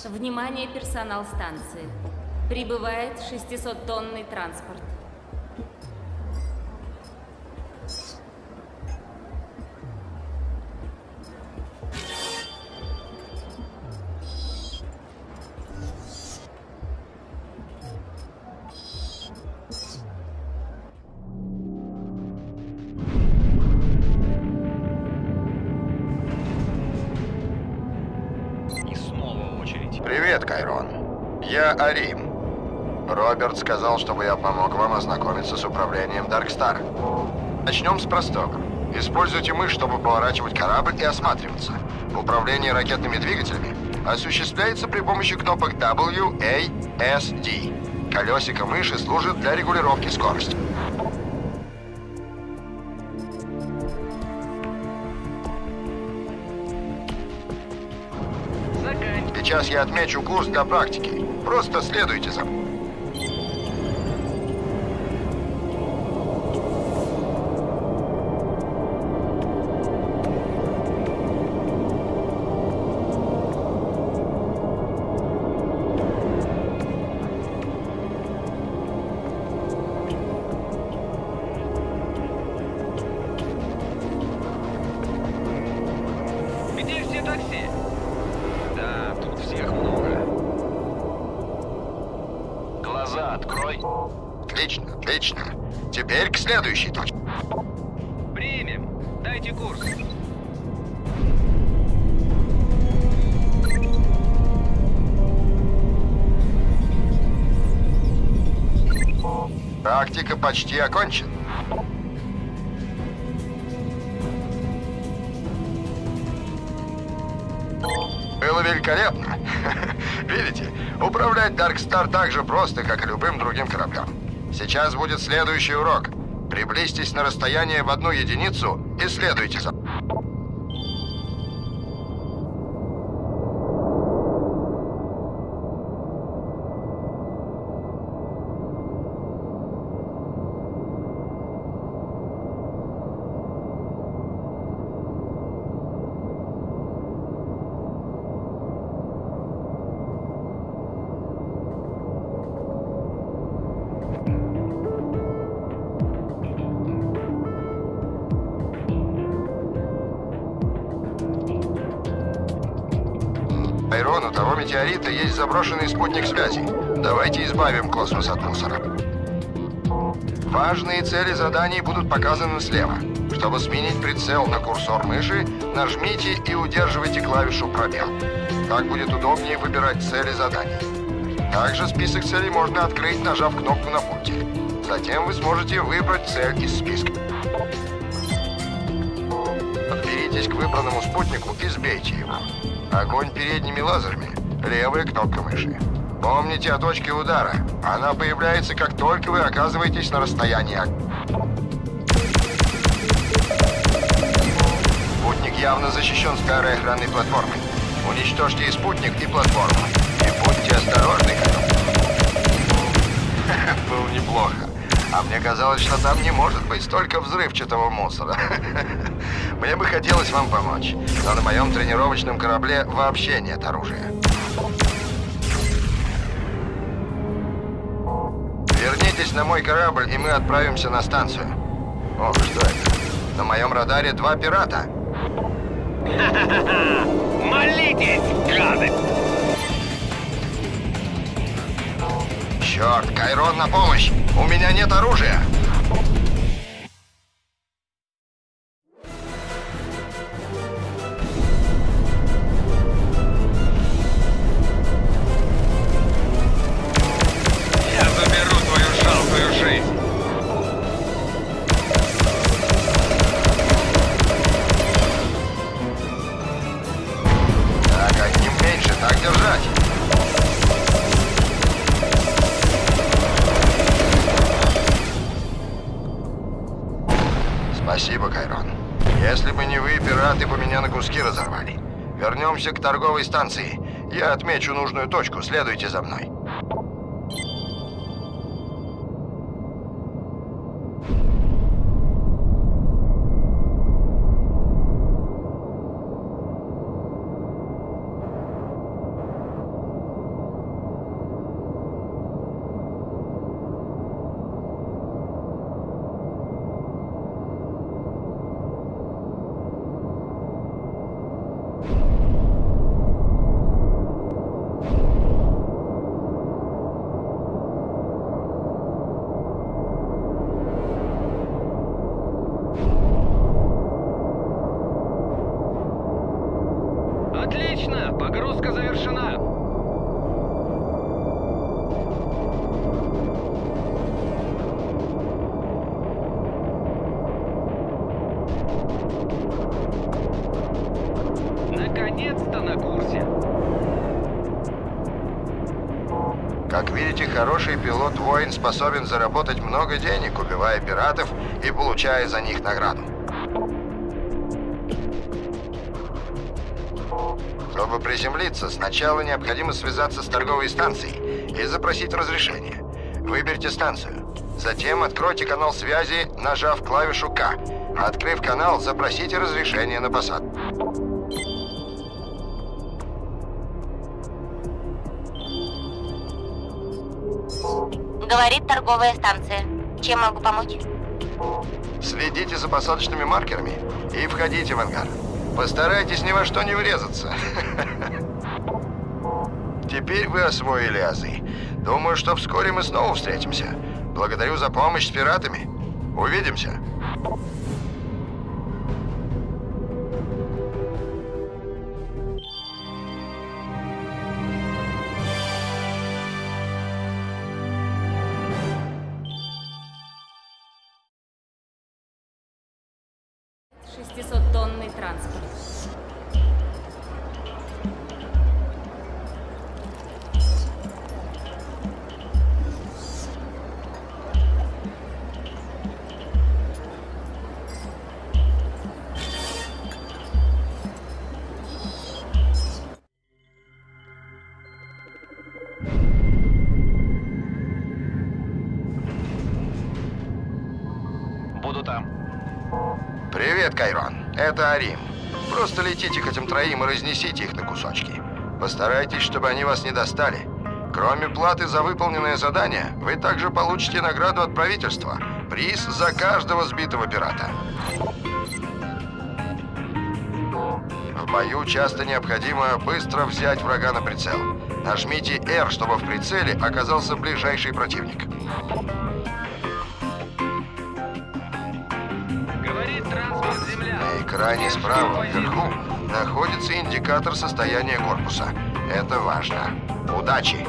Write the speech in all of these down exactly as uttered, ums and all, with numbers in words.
Внимание, персонал станции. Прибывает шестисоттонный транспорт. Привет, Кайрон. Я Арим. Роберт сказал, чтобы я помог вам ознакомиться с управлением Даркстар. Начнем с простого. Используйте мышь, чтобы поворачивать корабль и осматриваться. Управление ракетными двигателями осуществляется при помощи кнопок дабл ю, эй, эс, ди. Колесико мыши служит для регулировки скорости. Сейчас я отмечу курс для практики. Просто следуйте за мной. Где все такси? Да, тут всех много. Глаза открой. Отлично, отлично. Теперь к следующей точке. Примем. Дайте курс. Практика почти окончена. Было великолепно. Видите, управлять Даркстар так же просто, как и любым другим кораблем. Сейчас будет следующий урок. Приблизьтесь на расстояние в одну единицу и следуйте за... Кайрон, у того метеорита есть заброшенный спутник связи. Давайте избавим космос от мусора. Важные цели заданий будут показаны слева. Чтобы сменить прицел на курсор мыши, нажмите и удерживайте клавишу «Пробел». Так будет удобнее выбирать цели заданий. Также список целей можно открыть, нажав кнопку на пульте. Затем вы сможете выбрать цель из списка. Подберитесь к выбранному спутнику и сбейте его. Огонь передними лазерами. Левая кнопка мыши. Помните о точке удара. Она появляется, как только вы оказываетесь на расстоянии огня. Спутник явно защищен старой охранной платформой. Уничтожьте и спутник, и платформу. И будьте осторожны, Было неплохо. А мне казалось, что там не может быть столько взрывчатого мусора. Мне бы хотелось вам помочь, но на моем тренировочном корабле вообще нет оружия. Вернитесь на мой корабль, и мы отправимся на станцию. О, что это? На моем радаре два пирата. Молитесь, гады! Черт, Кайрон, на помощь! У меня нет оружия! Я заберу твою жалкую жизнь. Так, одним меньше, так держать. Спасибо, Кайрон. Если бы не вы, пираты бы меня на куски разорвали. Вернемся к торговой станции. Я отмечу нужную точку. Следуйте за мной. Перезагрузка завершена. Наконец-то на курсе. Как видите, хороший пилот-воин способен заработать много денег, убивая пиратов и получая за них награду. Чтобы приземлиться, сначала необходимо связаться с торговой станцией и запросить разрешение. Выберите станцию. Затем откройте канал связи, нажав клавишу К. Открыв канал, запросите разрешение на посадку. Говорит торговая станция. Чем могу помочь? Следите за посадочными маркерами и входите в ангар. Постарайтесь ни во что не врезаться. Теперь вы освоили азы. Думаю, что вскоре мы снова встретимся. Благодарю за помощь с пиратами. Увидимся. шестисоттонный транспорт. Буду там. Привет, Кайрон. Это Арим. Просто летите к этим троим и разнесите их на кусочки. Постарайтесь, чтобы они вас не достали. Кроме платы за выполненное задание, вы также получите награду от правительства. Приз за каждого сбитого пирата. В бою часто необходимо быстро взять врага на прицел. Нажмите эр, чтобы в прицеле оказался ближайший противник. Говорит транспорт земля. На экране справа вверху находится индикатор состояния корпуса. Это важно. Удачи!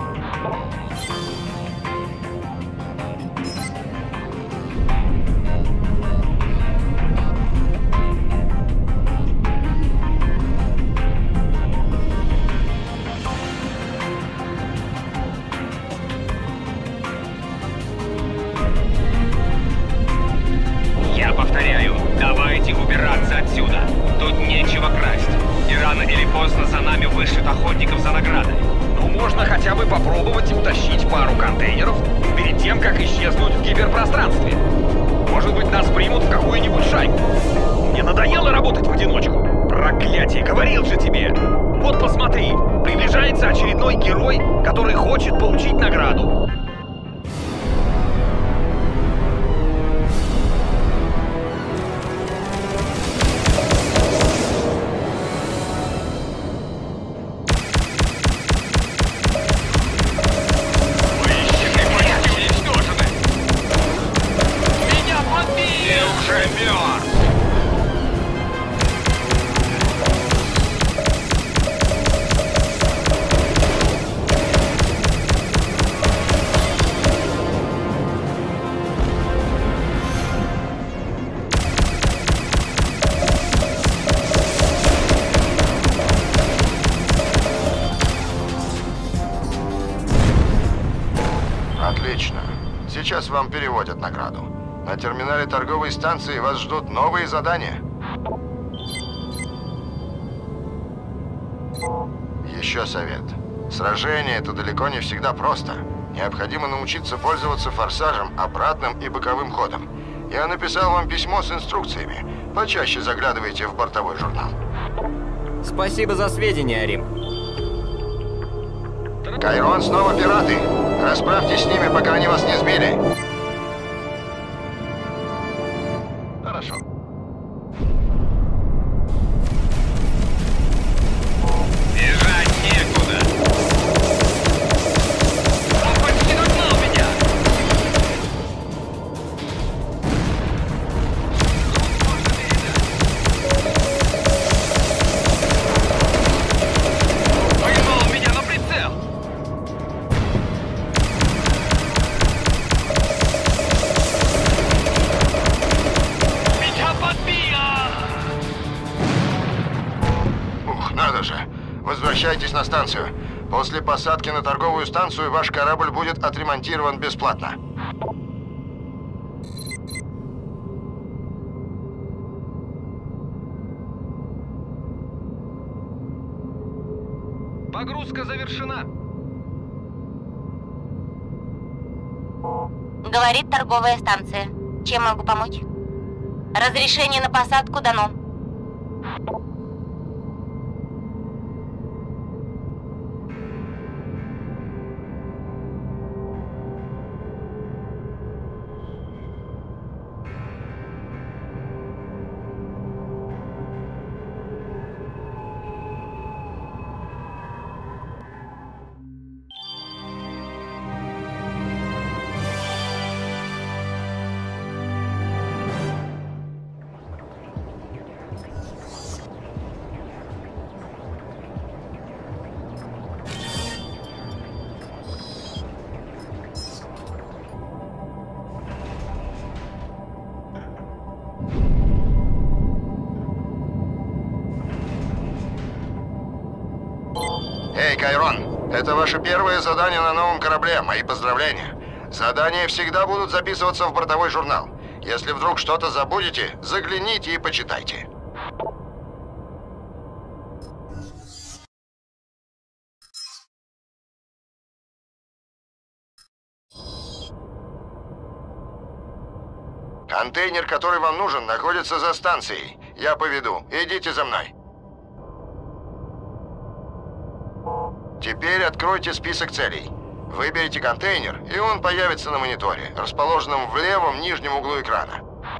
Я повторяю, давайте убираться отсюда. Тут нечего красть. И рано или поздно за нами вышлют охотников за наградой. Ну, можно хотя бы попробовать утащить пару контейнеров перед тем, как исчезнуть в киберпространстве. Может быть, нас примут в какую-нибудь шайку. Мне надоело работать в одиночку. Проклятие, говорил же тебе. Вот посмотри, приближается очередной герой, который хочет получить награду. Отлично. Сейчас вам переводят награду. На терминале торговой станции вас ждут новые задания. Еще совет. Сражение — это далеко не всегда просто. Необходимо научиться пользоваться форсажем, обратным и боковым ходом. Я написал вам письмо с инструкциями. Почаще заглядывайте в бортовой журнал. Спасибо за сведения, Арим. Кайрон, снова пираты. Расправьтесь с ними, пока они вас не сбили. Хорошо. Бежать некуда. Он почти догнал меня. Тут можно передать. возвращайтесь на станцию. После посадки на торговую станцию ваш корабль будет отремонтирован бесплатно. Погрузка завершена. Говорит торговая станция. Чем могу помочь? Разрешение на посадку дано. Эй, Кайрон, это ваше первое задание на новом корабле. Мои поздравления. Задания всегда будут записываться в бортовой журнал. Если вдруг что-то забудете, загляните и почитайте. Контейнер, который вам нужен, находится за станцией. Я поведу. Идите за мной. Теперь откройте список целей. Выберите контейнер, и он появится на мониторе, расположенном в левом нижнем углу экрана.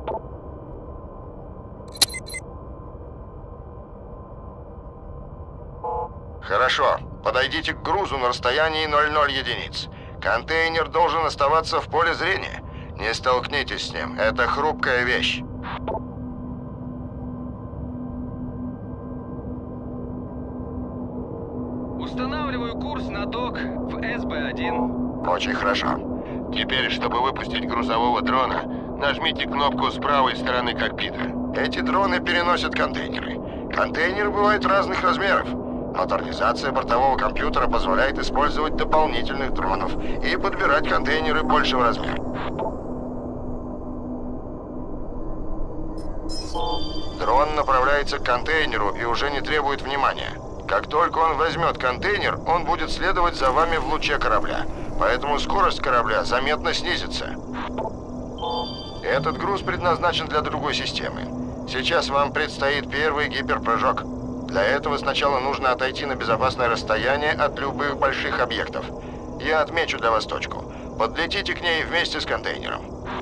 Хорошо. Подойдите к грузу на расстоянии ноль ноль единиц. Контейнер должен оставаться в поле зрения. Не столкнитесь с ним. Это хрупкая вещь. Устанавливаю курс на док в эс бэ один. Очень хорошо. Теперь, чтобы выпустить грузового дрона, нажмите кнопку с правой стороны кокпита. Эти дроны переносят контейнеры. Контейнеры бывают разных размеров. Модернизация бортового компьютера позволяет использовать дополнительных дронов и подбирать контейнеры большего размера. Дрон направляется к контейнеру и уже не требует внимания. Как только он возьмет контейнер, он будет следовать за вами в луче корабля. Поэтому скорость корабля заметно снизится. Этот груз предназначен для другой системы. Сейчас вам предстоит первый гиперпрыжок. Для этого сначала нужно отойти на безопасное расстояние от любых больших объектов. Я отмечу для вас точку. Подлетите к ней вместе с контейнером.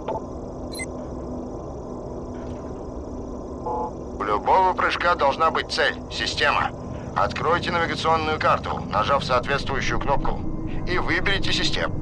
У любого прыжка должна быть цель, система. Откройте навигационную карту, нажав соответствующую кнопку, и выберите систему.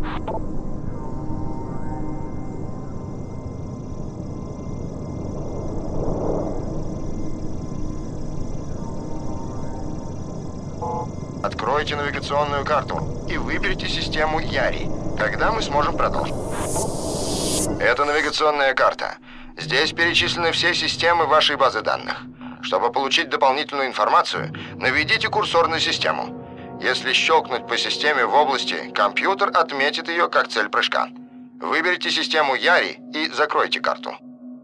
Откройте навигационную карту и выберите систему Яри. Тогда мы сможем продолжить. Это навигационная карта. Здесь перечислены все системы вашей базы данных. Чтобы получить дополнительную информацию, наведите курсор на систему. Если щелкнуть по системе в области, компьютер отметит ее как цель прыжка. Выберите систему Яри и закройте карту.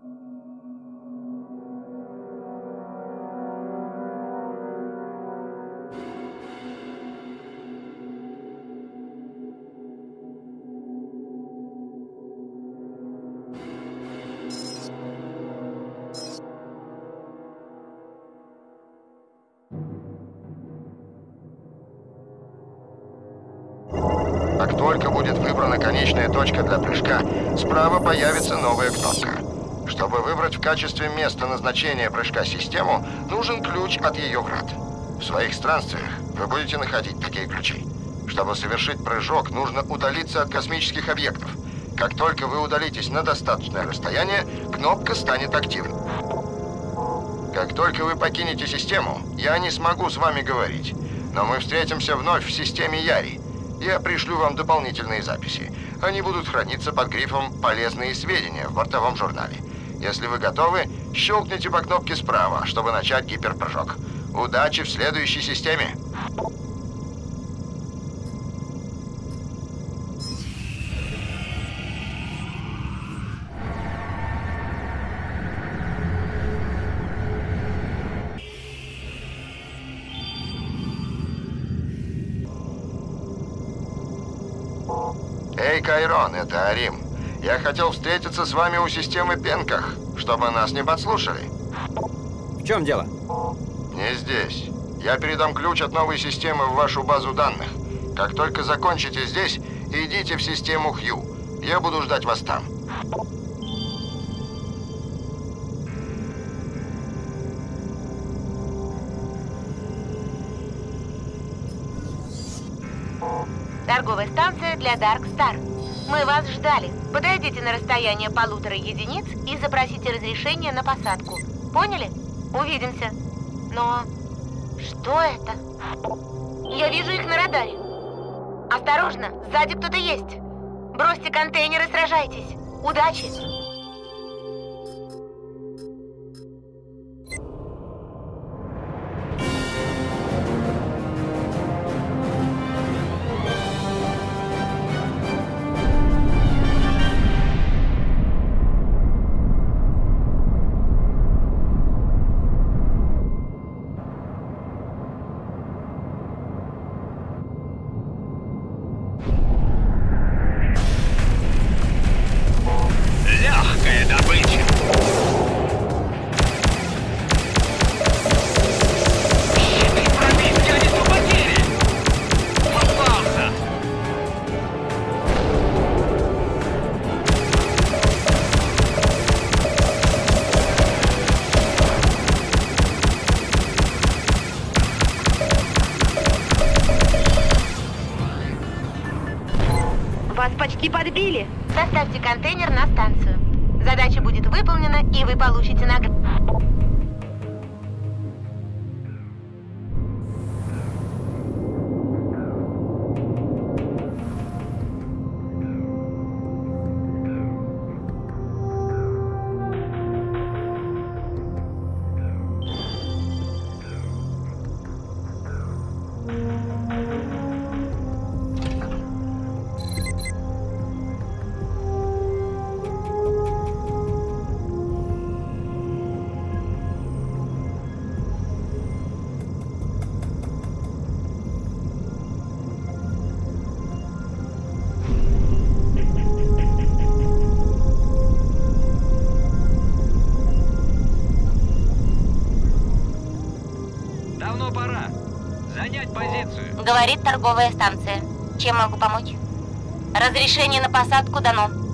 Как только будет выбрана конечная точка для прыжка, справа появится новая кнопка. Чтобы выбрать в качестве места назначения прыжка систему, нужен ключ от ее врат. В своих странствиях вы будете находить такие ключи. Чтобы совершить прыжок, нужно удалиться от космических объектов. Как только вы удалитесь на достаточное расстояние, кнопка станет активной. Как только вы покинете систему, я не смогу с вами говорить. Но мы встретимся вновь в системе Яри. Я пришлю вам дополнительные записи. Они будут храниться под грифом «Полезные сведения» в бортовом журнале. Если вы готовы, щелкните по кнопке справа, чтобы начать гиперпрыжок. Удачи в следующей системе! Эй, Кайрон, это Арим. Я хотел встретиться с вами у системы Пенках, чтобы нас не подслушали. В чем дело? Не здесь. Я передам ключ от новой системы в вашу базу данных. Как только закончите здесь, идите в систему Хью. Я буду ждать вас там. Торговая станция для Dark Star. Мы вас ждали. Подойдите на расстояние полутора единиц и запросите разрешение на посадку. Поняли? Увидимся. Но что это? Я вижу их на радаре. Осторожно, сзади кто-то есть. Бросьте контейнер и сражайтесь. Удачи! Легкая добыча. Щиты пробит, я несу потери. Попался. Вас почти подбили. Доставьте контейнер на станцию. Задача будет выполнена, и вы получите награду. Давно пора занять позицию. Говорит торговая станция. Чем могу помочь? Разрешение на посадку дано.